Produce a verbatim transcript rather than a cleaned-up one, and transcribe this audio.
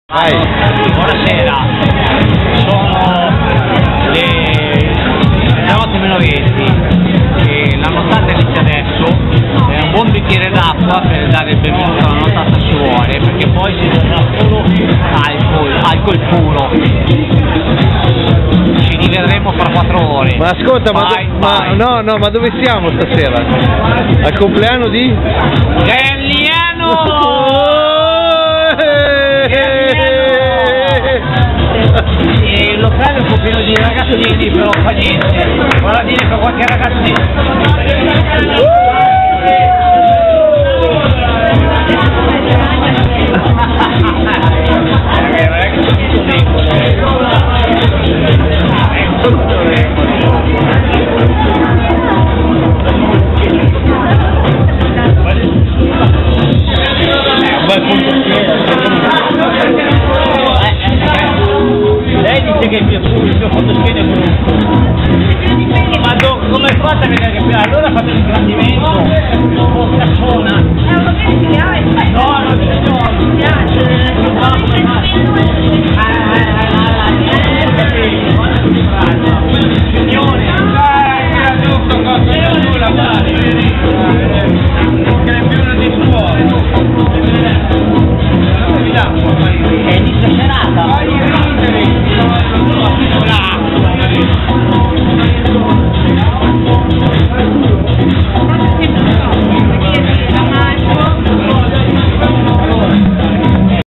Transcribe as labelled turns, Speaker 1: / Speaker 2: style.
Speaker 1: Vai.
Speaker 2: Buonasera, sono le otto meno venti e la nottata inizia adesso. È un buon bicchiere d'acqua per dare il benvenuto alla nottata ci vuole, perché poi si darà solo alcol, alcol puro. Ci rivedremo fra quattro ore.
Speaker 1: Ma ascolta,
Speaker 2: vai,
Speaker 1: ma,
Speaker 2: vai.
Speaker 1: ma no, no, ma dove siamo stasera? Al compleanno di?
Speaker 2: Galliano! Il locale è un po' pieno di ragazzini, però fa niente. Guarda dire per qualche ragazzino. Lei dice che il mio, il mio fotoscena è brutto. Ma come fate a vedere che allora fate un ingrandimento?